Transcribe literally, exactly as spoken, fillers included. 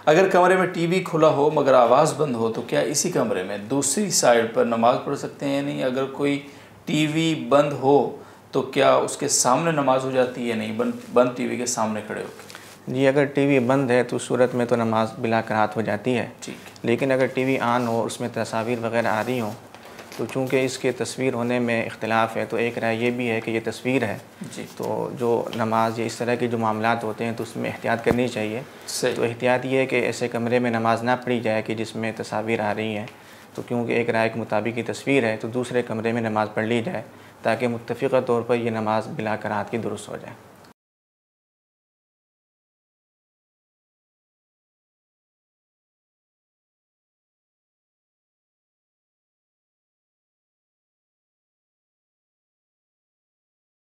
अगर कमरे में टीवी खुला हो मगर आवाज़ बंद हो तो क्या इसी कमरे में दूसरी साइड पर नमाज़ पढ़ सकते हैं या नहीं? अगर कोई टीवी बंद हो तो क्या उसके सामने नमाज हो जाती है या नहीं, बंद बंद टीवी के सामने खड़े होकर? जी, अगर टीवी बंद है तो उस सूरत में तो नमाज बिला कराहत हो जाती है। ठीक। लेकिन अगर टीवी ऑन हो, उसमें तस्वीर वगैरह आ रही हों, तो चूँकि इसके तस्वीर होने में इख्तिलाफ़ है, तो एक राय ये भी है कि ये तस्वीर है जी। तो जो नमाज या इस तरह के जो मामलात होते हैं तो उसमें एहतियात करनी चाहिए। सही। तो एहतियात ये है कि ऐसे कमरे में नमाज ना पढ़ी जाए कि जिसमें तस्वीर आ रही हैं। तो क्योंकि एक राय के मुताबिक ये तस्वीर है तो दूसरे कमरे में नमाज़ पढ़ ली जाए ताकि मुत्तफ़िक़ा तौर पर यह नमाज बिला कराहत की दुरुस्त हो जाए।